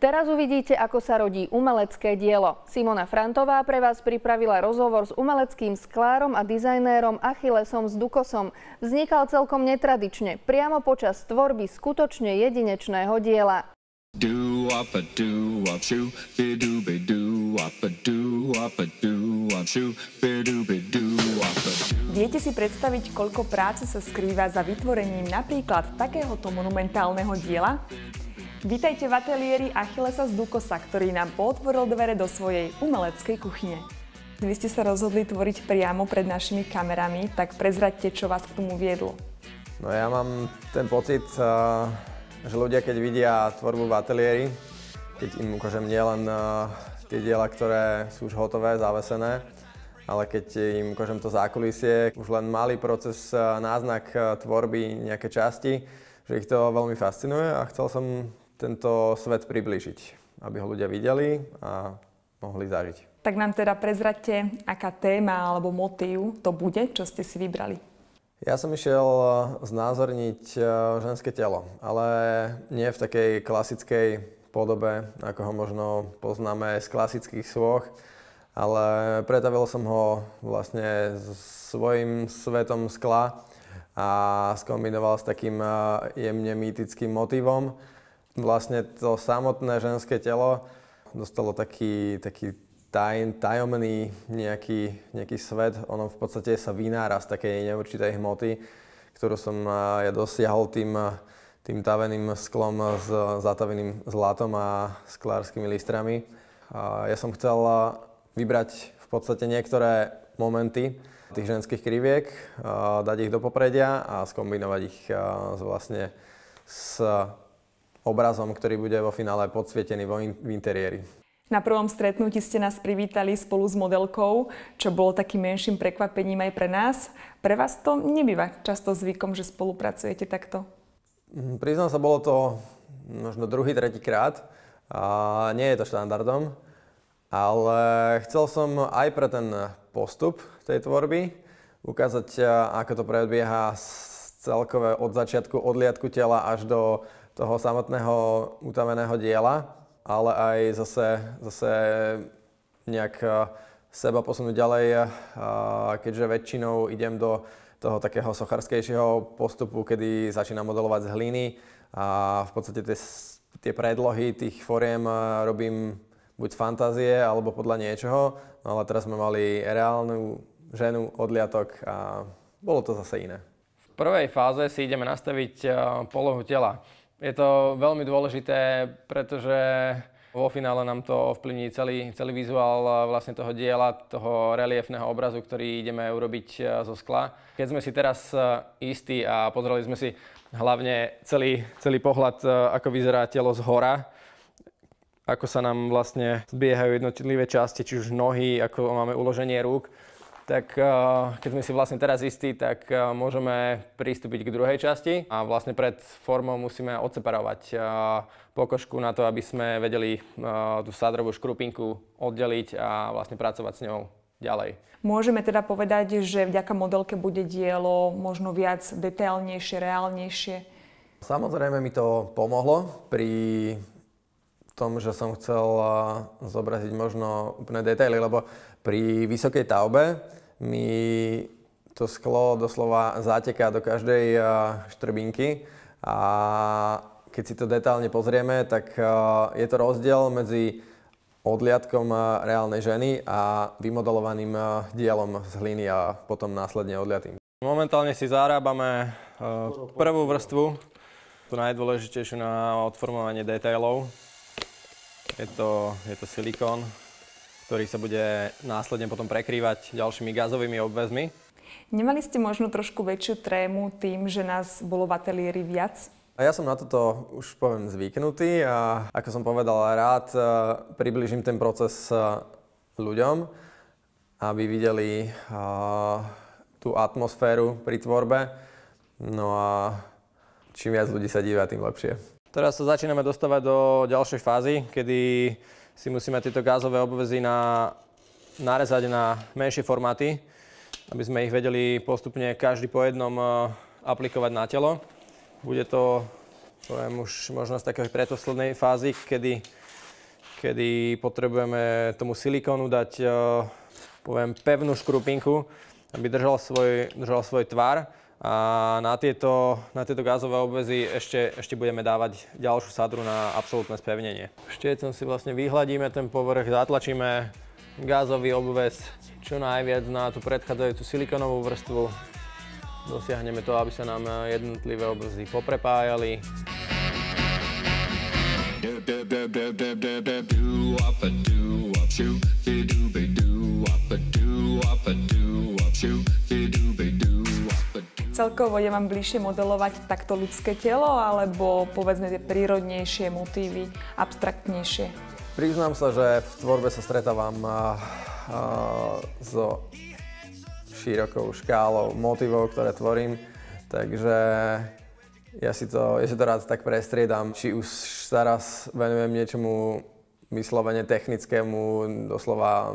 Teraz uvidíte, ako sa rodí umelecké dielo. Simona Frantová pre vás pripravila rozhovor s umeleckým sklárom a dizajnérom Achillesom z Dukosom. Vznikal celkom netradične, priamo počas tvorby skutočne jedinečného diela. Viete si predstaviť, koľko práce sa skrýva za vytvorením napríklad takéhoto monumentálneho diela? Vítajte v ateliéri Achillesa z Dukosa, ktorý nám otvoril dvere do svojej umeleckej kuchyne. Vy ste sa rozhodli tvoriť priamo pred našimi kamerami, tak prezraďte, čo vás k tomu viedlo. No ja mám ten pocit, že ľudia, keď vidia tvorbu v ateliéri, keď im ukážem nielen tie diela, ktoré sú už hotové, zavesené, ale keď im ukážem to zákulisie, už len malý proces, náznak tvorby, nejaké časti, že ich to veľmi fascinuje a chcel som tento svet priblížiť, aby ho ľudia videli a mohli zažiť. Tak nám teda prezraďte, aká téma alebo motív to bude, čo ste si vybrali. Ja som išiel znázorniť ženské telo, ale nie v takej klasickej podobe, ako ho možno poznáme z klasických sôch, ale pretavil som ho vlastne svojím svetom skla a skombinoval s takým jemne mýtickým motívom. Vlastne to samotné ženské telo dostalo taký tajomný nejaký svet. Ono v podstate sa vynára z takej neurčitej hmoty, ktorú som ja dosiahol tým taveným sklom s zataveným zlatom a sklárskymi listrami. Ja som chcel vybrať v podstate niektoré momenty tých ženských kriviek, dať ich do popredia a skombinovať ich vlastne s obrazom, ktorý bude vo finále podsvietený v interiéri. Na prvom stretnutí ste nás privítali spolu s modelkou, čo bolo takým menším prekvapením aj pre nás. Pre vás to nebýva často zvykom, že spolupracujete takto? Priznám sa, bolo to možno druhý, tretí krát. Nie je to štandardom, ale chcel som aj pre ten postup tej tvorby ukázať, ako to prebieha celkové od začiatku odliadku tela až do toho samotného utaveného diela, ale aj zase nejak seba posunúť ďalej, keďže väčšinou idem do toho takého sochárskejšieho postupu, kedy začínam modelovať z hliny a v podstate tie predlohy tých foriem robím buď z fantázie alebo podľa niečoho, no ale teraz sme mali reálnu ženu, odliatok a bolo to zase iné. V prvej fáze si ideme nastaviť polohu tela. Je to veľmi dôležité, pretože vo finále nám to ovplyvní celý vizuál vlastne toho diela, toho reliefného obrazu, ktorý ideme urobiť zo skla. Keď sme si teraz istí a pozreli sme si hlavne celý pohľad, ako vyzerá telo zhora, ako sa nám vlastne zbiehajú jednotlivé časti, či už nohy, ako máme uloženie rúk, tak keď sme si vlastne teraz istí, tak môžeme pristúpiť k druhej časti a vlastne pred formou musíme odseparovať pokožku na to, aby sme vedeli tú sádrovú škrupinku oddeliť a vlastne pracovať s ňou ďalej. Môžeme teda povedať, že vďaka modelke bude dielo možno viac detailnejšie, reálnejšie? Samozrejme mi to pomohlo pri tom, že som chcel zobraziť možno úplné detaily, lebo pri vysokej taube mi to sklo doslova zateká do každej štrbinky a keď si to detailne pozrieme, tak je to rozdiel medzi odliadkom reálnej ženy a vymodelovaným dielom z hliny a potom následne odliatým. Momentálne si zarábame prvú vrstvu, tú najdôležitejšiu na odformovanie detailov. Je to silikón, ktorý sa bude následne potom prekrývať ďalšími gazovými obväzmi. Nemali ste možno trošku väčšiu trému tým, že nás bolo v ateliéri viac? A ja som na toto už poviem zvyknutý a ako som povedal, rád priblížim ten proces ľuďom, aby videli tú atmosféru pri tvorbe. No a čím viac ľudí sa díva, tým lepšie. Teraz sa začíname dostávať do ďalšej fázy, kedy si musíme tieto gázové obväzy narezať na menšie formáty, aby sme ich vedeli postupne každý po jednom aplikovať na telo. Bude to, poviem už možno z takej predposlednej fázy, kedy kedy potrebujeme tomu silikónu dať, poviem, pevnú škrupinku, aby držal svoj tvar. A na tieto gázové obväzy ešte budeme dávať ďalšiu sadru na absolútne spevnenie. Štiecom si vlastne vyhladíme ten povrch, zatlačíme gázový obväz čo najviac na tú predchádzajúcu silikónovú vrstvu. Dosiahneme to, aby sa nám jednotlivé obväzy poprepájali. Celkovo je vám bližšie modelovať takto ľudské telo, alebo povedzme tie prírodnejšie motívy, abstraktnejšie? Priznám sa, že v tvorbe sa stretávam so širokou škálou motívov, ktoré tvorím, takže ja si to rád tak prestriedam. Či už sa raz venujem niečomu vyslovene technickému, doslova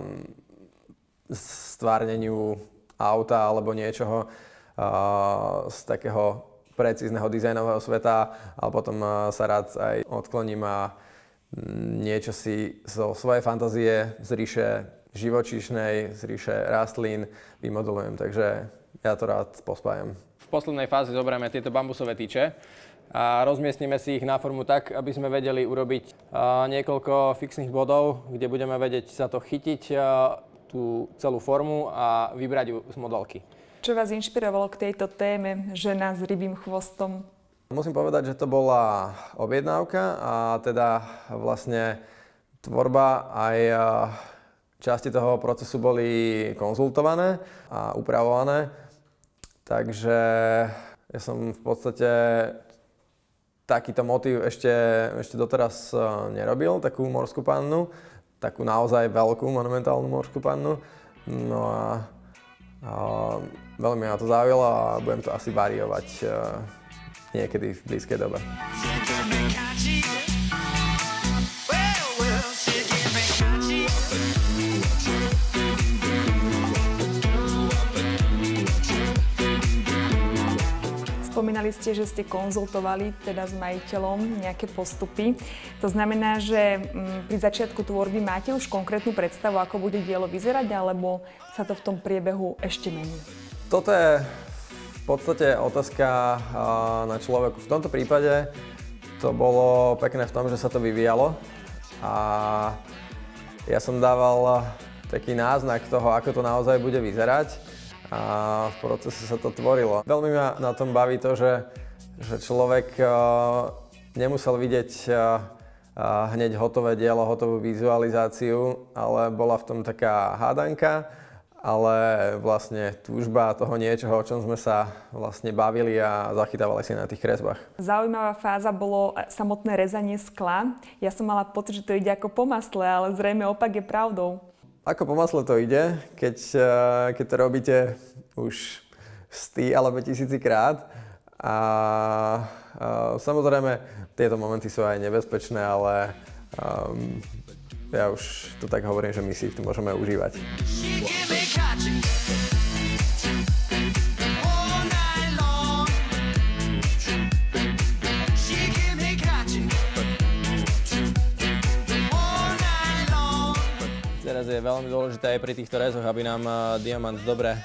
stvárneniu auta alebo niečoho, z takého precízneho dizajnového sveta, ale potom sa rád aj odkloním a niečo si zo svojej fantázie z ríše živočíšnej, z ríše rastlín vymodelujem, takže ja to rád pospájam. V poslednej fáze zoberieme tieto bambusové tyče a rozmiestnime si ich na formu tak, aby sme vedeli urobiť niekoľko fixných bodov, kde budeme vedieť sa to chytiť, tú celú formu a vybrať ju z modelky. Čo vás inšpirovalo k tejto téme žena s rybím chvostom? Musím povedať, že to bola objednávka a teda vlastne tvorba aj časti toho procesu boli konzultované a upravované. Takže ja som v podstate takýto motív ešte doteraz nerobil, takú morskú pannu, takú naozaj veľkú monumentálnu morskú pannu. No a veľmi ma to zaujalo a budem to asi variovať niekedy v blízkej dobe. Spomínali ste, že ste konzultovali teda s majiteľom nejaké postupy. To znamená, že pri začiatku tvorby máte už konkrétnu predstavu, ako bude dielo vyzerať, alebo sa to v tom priebehu ešte mení? Toto je v podstate otázka na človeku. V tomto prípade to bolo pekné v tom, že sa to vyvíjalo a ja som dával taký náznak toho, ako to naozaj bude vyzerať. A v procese sa to tvorilo. Veľmi ma na tom baví to, že človek nemusel vidieť hneď hotové dielo, hotovú vizualizáciu, ale bola v tom taká hádanka, ale vlastne túžba toho niečoho, o čom sme sa vlastne bavili a zachytávali si na tých kresbách. Zaujímavá fáza bolo samotné rezanie skla. Ja som mala pocit, že to ide ako po masle, ale zrejme opak je pravdou. Ako po masle to ide, keď to robíte už 100 alebo 1000 krát. A samozrejme, tieto momenty sú aj nebezpečné, ale ja už to tak hovorím, že my si ich tu môžeme užívať. Teraz je veľmi dôležité aj pri týchto rezoch, aby nám diamant dobre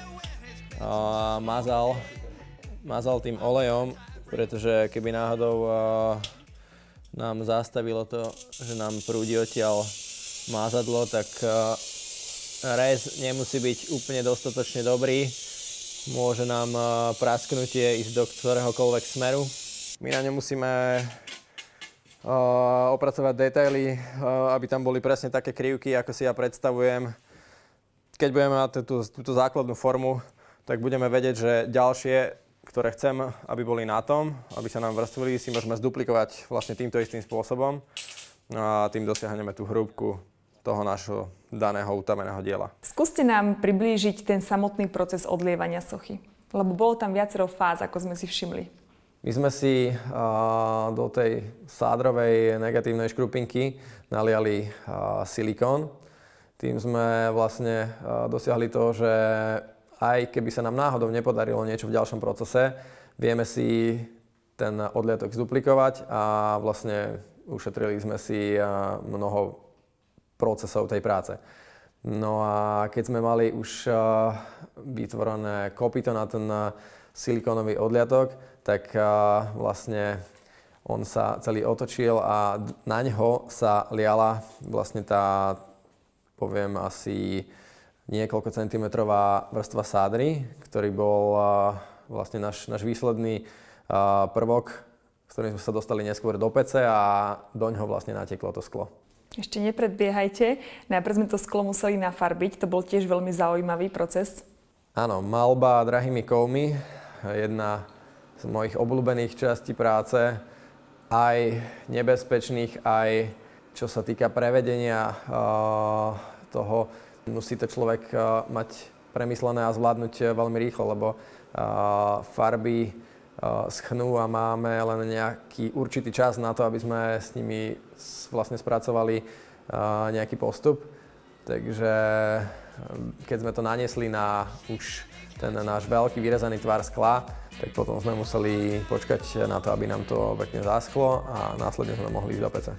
mazal tým olejom, pretože keby náhodou nám zastavilo to, že nám prúdi odtiaľ mazadlo, tak rez nemusí byť úplne dostatočne dobrý. Môže nám prasknutie ísť do ktoréhokoľvek smeru. My na ňom musíme opracovať detaily, aby tam boli presne také krivky, ako si ja predstavujem. Keď budeme mať túto základnú formu, tak budeme vedieť, že ďalšie, ktoré chcem, aby boli na tom, aby sa nám vrstvili, si môžeme zduplikovať vlastne týmto istým spôsobom a tým dosiahneme tú hrúbku toho nášho daného utameného diela. Skúste nám priblížiť ten samotný proces odlievania sochy, lebo bolo tam viacero fáz, ako sme si všimli. My sme si do tej sádrovej negatívnej škrupinky naliali silikón. Tým sme vlastne dosiahli to, že aj keby sa nám náhodou nepodarilo niečo v ďalšom procese, vieme si ten odliatok zduplikovať a vlastne ušetrili sme si mnoho procesov tej práce. No a keď sme mali už vytvorené kopyto na ten silikónový odliatok, tak vlastne on sa celý otočil a na ňo sa liala vlastne tá, poviem, asi niekoľko centimetrová vrstva sádry, ktorý bol vlastne náš výsledný prvok, s ktorým sme sa dostali neskôr do pece a do ňoho vlastne nateklo to sklo. Ešte nepredbiehajte, najprv sme to sklo museli nafarbiť, to bol tiež veľmi zaujímavý proces. Áno, maľba drahými kovmi, jedna z mojich obľúbených častí práce, aj nebezpečných, aj čo sa týka prevedenia toho, musí to človek mať premyslené a zvládnuť veľmi rýchlo, lebo farby schnú a máme len nejaký určitý čas na to, aby sme s nimi vlastne spracovali nejaký postup. Takže keď sme to naniesli na už ten náš veľký vyrezaný tvar skla, tak potom sme museli počkať na to, aby nám to pekne zaschlo a následne sme mohli ísť do pece.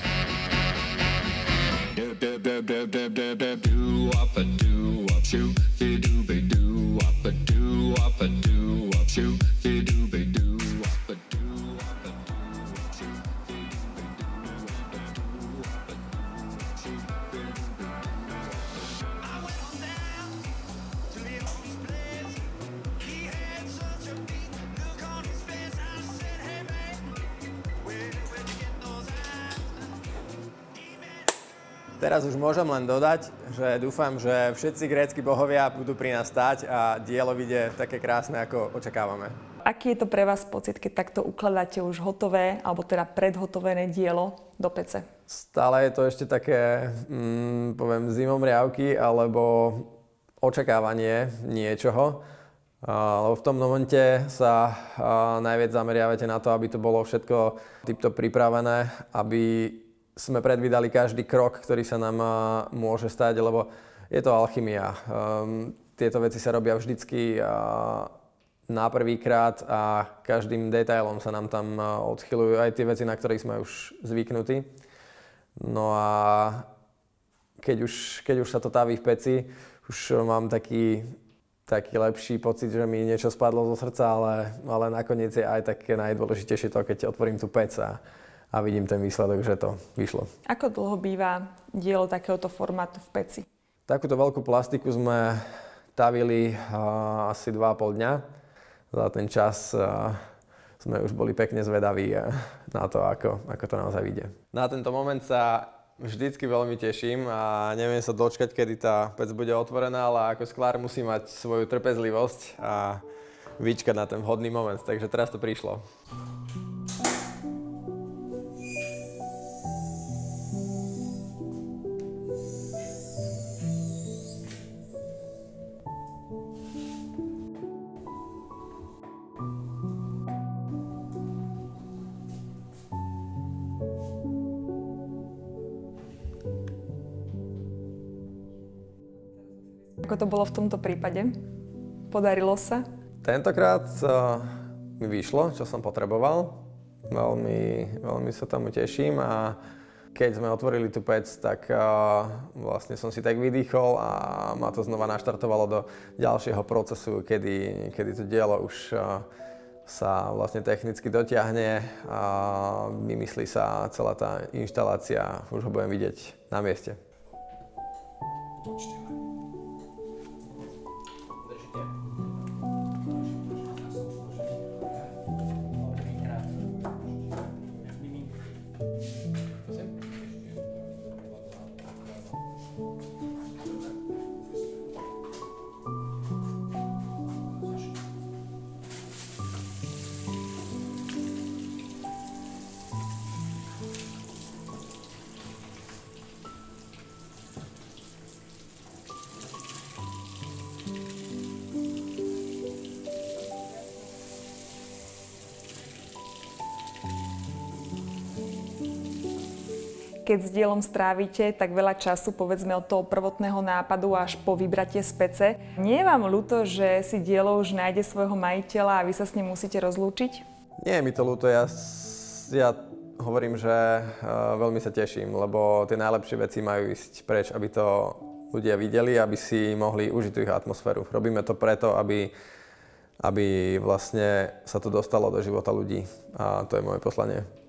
Teraz už môžem len dodať, že dúfam, že všetci grécki bohovia budú pri nás stáť a dielo vyjde také krásne, ako očakávame. Aký je to pre vás pocit, keď takto ukladáte už hotové, alebo teda predhotovené dielo do pece? Stále je to ešte také, poviem, zimomriavky alebo očakávanie niečoho. Lebo v tom momente sa najviac zameriavate na to, aby to bolo všetko týmto pripravené, aby sme predvídali každý krok, ktorý sa nám môže stať, lebo je to alchymia. Tieto veci sa robia vždycky na prvýkrát a každým detailom sa nám tam odchyľujú aj tie veci, na ktorých sme už zvyknutí. No a keď už sa to táví v peci, už mám taký lepší pocit, že mi niečo spadlo zo srdca, ale nakoniec je aj také najdôležitejšie to, keď otvorím tú pec a vidím ten výsledok, že to vyšlo. Ako dlho býva dielo takéhoto formátu v peci? Takúto veľkú plastiku sme tavili asi 2,5 dňa. Za ten čas sme už boli pekne zvedaví na to, ako to naozaj vyjde. Na tento moment sa vždycky veľmi teším a neviem sa dočkať, kedy tá pec bude otvorená, ale ako sklár musí mať svoju trpezlivosť a vyčkať na ten vhodný moment. Takže teraz to prišlo. Ako to bolo v tomto prípade? Podarilo sa? Tentokrát mi vyšlo, čo som potreboval. Veľmi sa tomu teším a keď sme otvorili tú pec, tak vlastne som si tak vydýchol a ma to znova naštartovalo do ďalšieho procesu, kedy to dielo už sa vlastne technicky dotiahne a vymyslí sa celá tá inštalácia, už ho budem vidieť na mieste. Keď s dielom strávite tak veľa času, povedzme od toho prvotného nápadu až po vybratie z pece, nie je vám ľúto, že si dielo už nájde svojho majiteľa a vy sa s ním musíte rozlúčiť? Nie je mi to ľúto, ja hovorím, že veľmi sa teším, lebo tie najlepšie veci majú ísť preč, aby to ľudia videli, aby si mohli užiť tú ich atmosféru. Robíme to preto, aby vlastne sa to dostalo do života ľudí a to je moje poslanie.